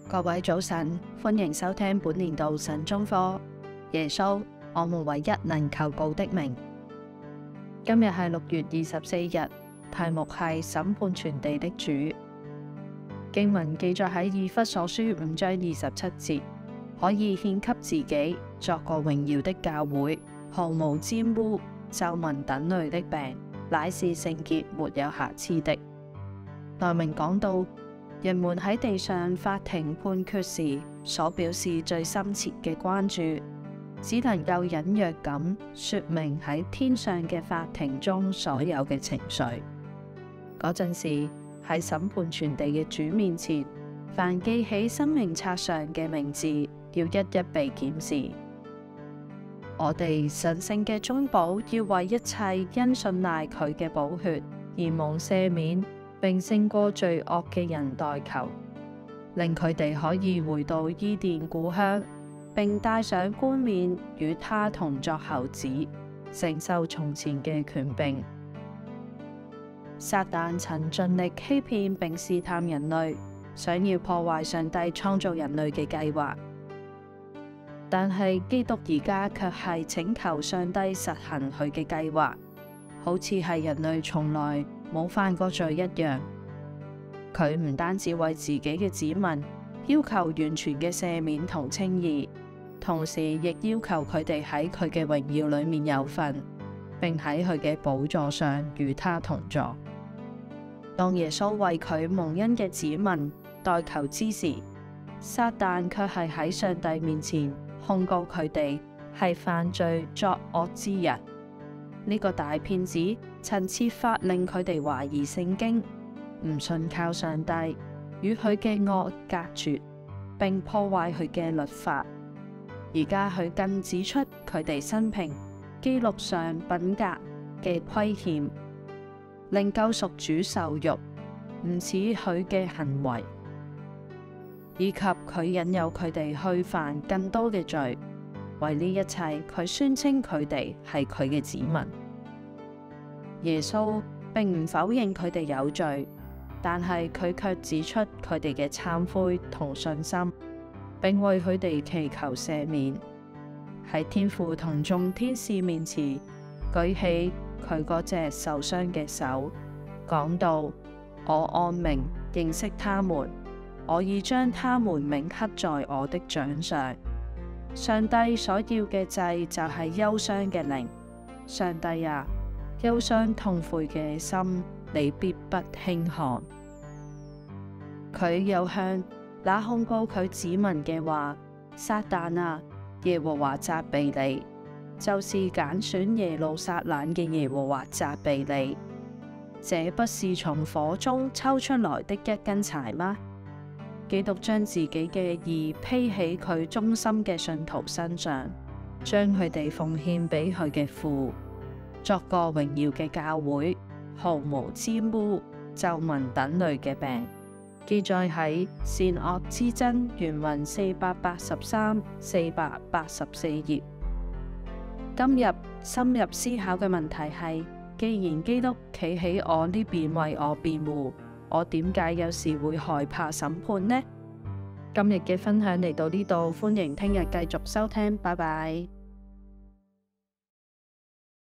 各位早晨，歡迎收聽本年度晨鐘課。耶穌，我們唯一能求告的名。今日係6月24日，題目係審判全地的主。經文記載喺以弗所書5章27節，可以獻給自己作個榮耀的教會，毫無沾污、皺紋等類的病，乃是聖潔沒有瑕疵的。內文講到，人們喺地上法庭判決時所表示最深切嘅關注，只能夠隱約咁說明喺天上嘅法庭中所有嘅情緒。嗰陣時喺審判全地嘅主面前，凡記喺生命冊上嘅名字，要一一被檢視。我哋神聖嘅中保要為一切因信賴佢嘅寶血而蒙赦免，並勝過罪惡嘅人代求，令佢哋可以回到伊甸故鄉，並戴上冠冕與他同作猴子，承受從前嘅權柄。撒旦曾盡力欺騙並試探人類，想要破壞上帝創造人類嘅計劃，但係基督而家卻係請求上帝實行佢嘅計劃，好似係人類從來冇犯過罪一樣。佢唔單止為自己嘅子民要求完全嘅赦免同稱義，同時亦要求佢哋喺佢嘅榮耀裏面有份，並喺佢嘅寶座上與他同坐。當耶穌為佢蒙恩嘅子民代求之時，撒旦卻係喺上帝面前控告佢哋係犯罪作惡之人。呢個大騙子曾設法令佢哋懷疑聖經，唔信靠上帝，與佢嘅惡隔絕，並破壞佢嘅律法。而家佢更指出佢哋生平記錄上品格嘅虧欠，令救贖主受辱，唔似佢嘅行為，以及佢引誘佢哋去犯更多嘅罪。為呢一切，佢宣稱佢哋係佢嘅子民。耶穌並唔否認佢哋有罪，但係佢卻指出佢哋嘅懺悔同信心，並為佢哋祈求赦免。喺天父同眾天使面前舉起佢嗰隻受傷嘅手，講道：我按名認識他們，我已將他們銘刻在我的掌上。上帝所要嘅祭就係憂傷嘅靈。上帝啊，憂傷痛悔嘅心，你必不輕看。佢又向那控告佢子民嘅話：撒旦啊，耶和華責備你，就是揀選耶路撒冷嘅耶和華責備你。這不是從火中抽出來的一根柴嗎？基督將自己嘅義披喺佢忠心嘅信徒身上，將佢哋奉獻俾佢嘅父，作個榮耀嘅教會，毫無沾污、皺紋等類嘅病。記載喺善惡之爭原文483、484頁。今日深入思考嘅問題係：既然基督企喺我呢邊為我辯護，我點解有時會害怕審判呢？今日嘅分享嚟到呢度，歡迎聽日繼續收聽，拜拜。